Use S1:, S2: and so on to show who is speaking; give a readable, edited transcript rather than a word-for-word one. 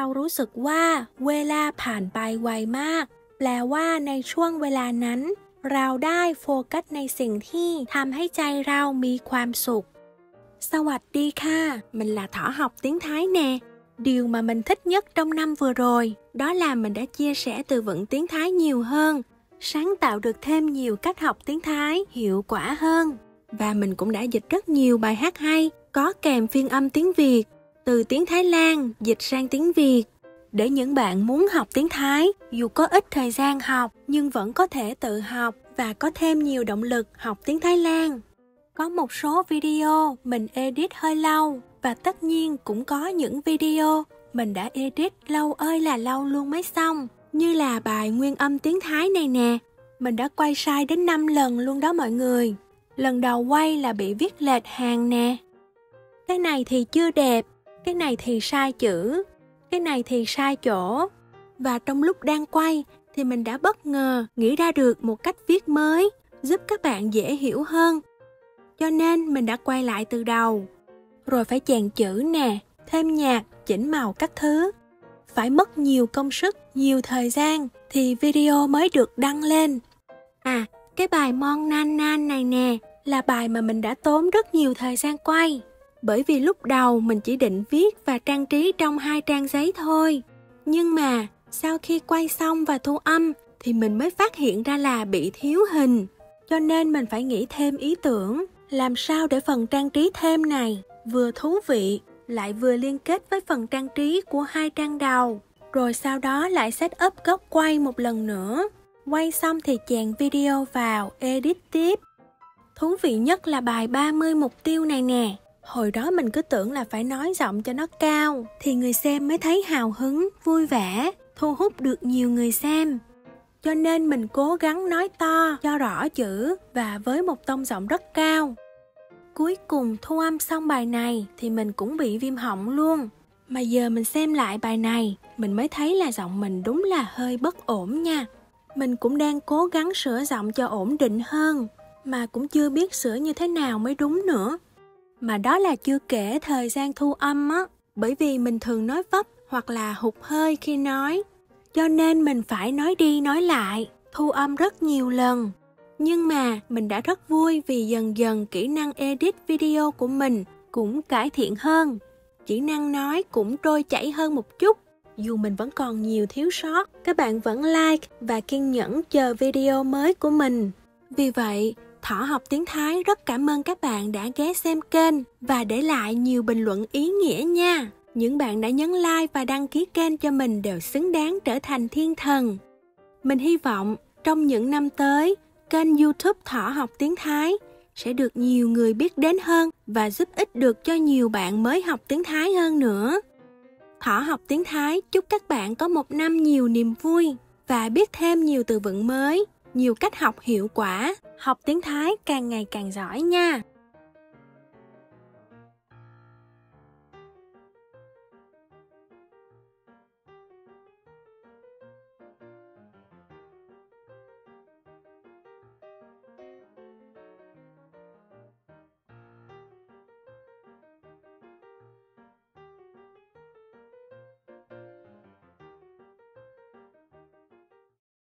S1: รู้สึกว่าเวลาผ่านไปไวมากแปลว่าในช่วงเวลานั้นเราได้โฟกัสในสิ่งที่ทำให้ใจเรามีความสุขSawadee mình là Thỏ học tiếng Thái nè. Điều mà mình thích nhất trong năm vừa rồi đó là mình đã chia sẻ từ vựng tiếng Thái nhiều hơn, sáng tạo được thêm nhiều cách học tiếng Thái hiệu quả hơn. Và mình cũng đã dịch rất nhiều bài hát hay, có kèm phiên âm tiếng Việt, từ tiếng Thái Lan dịch sang tiếng Việt. Để những bạn muốn học tiếng Thái, dù có ít thời gian học nhưng vẫn có thể tự học và có thêm nhiều động lực học tiếng Thái Lan. Có một số video mình edit hơi lâu và tất nhiên cũng có những video mình đã edit lâu ơi là lâu luôn mới xong. Như là bài nguyên âm tiếng Thái này nè, mình đã quay sai đến 5 lần luôn đó mọi người. Lần đầu quay là bị viết lệch hàng nè. Cái này thì chưa đẹp, cái này thì sai chữ, cái này thì sai chỗ. Và trong lúc đang quay thì mình đã bất ngờ nghĩ ra được một cách viết mới giúp các bạn dễ hiểu hơn. Cho nên mình đã quay lại từ đầu. Rồi phải chèn chữ nè, thêm nhạc, chỉnh màu các thứ. Phải mất nhiều công sức, nhiều thời gian thì video mới được đăng lên. À, cái bài Mon Nan Nan này nè là bài mà mình đã tốn rất nhiều thời gian quay. Bởi vì lúc đầu mình chỉ định viết và trang trí trong 2 trang giấy thôi. Nhưng mà sau khi quay xong và thu âm thì mình mới phát hiện ra là bị thiếu hình. Cho nên mình phải nghĩ thêm ý tưởng làm sao để phần trang trí thêm này vừa thú vị lại vừa liên kết với phần trang trí của 2 trang đầu. Rồi sau đó lại set up góc quay một lần nữa. Quay xong thì chèn video vào, edit tiếp. Thú vị nhất là bài 30 mục tiêu này nè. Hồi đó mình cứ tưởng là phải nói giọng cho nó cao thì người xem mới thấy hào hứng, vui vẻ, thu hút được nhiều người xem. Cho nên mình cố gắng nói to cho rõ chữ và với một tông giọng rất cao. Cuối cùng thu âm xong bài này thì mình cũng bị viêm họng luôn. Mà giờ mình xem lại bài này, mình mới thấy là giọng mình đúng là hơi bất ổn nha. Mình cũng đang cố gắng sửa giọng cho ổn định hơn, mà cũng chưa biết sửa như thế nào mới đúng nữa. Mà đó là chưa kể thời gian thu âm á, bởi vì mình thường nói vấp hoặc là hụt hơi khi nói. Cho nên mình phải nói đi nói lại, thu âm rất nhiều lần. Nhưng mà mình đã rất vui vì dần dần kỹ năng edit video của mình cũng cải thiện hơn. Kỹ năng nói cũng trôi chảy hơn một chút. Dù mình vẫn còn nhiều thiếu sót, các bạn vẫn like và kiên nhẫn chờ video mới của mình. Vì vậy, Thỏ học tiếng Thái rất cảm ơn các bạn đã ghé xem kênh và để lại nhiều bình luận ý nghĩa nha. Những bạn đã nhấn like và đăng ký kênh cho mình đều xứng đáng trở thành thiên thần. Mình hy vọng trong những năm tới, kênh YouTube Thỏ học tiếng Thái sẽ được nhiều người biết đến hơn và giúp ích được cho nhiều bạn mới học tiếng Thái hơn nữa. Thỏ học tiếng Thái chúc các bạn có một năm nhiều niềm vui và biết thêm nhiều từ vựng mới, nhiều cách học hiệu quả, học tiếng Thái càng ngày càng giỏi nha.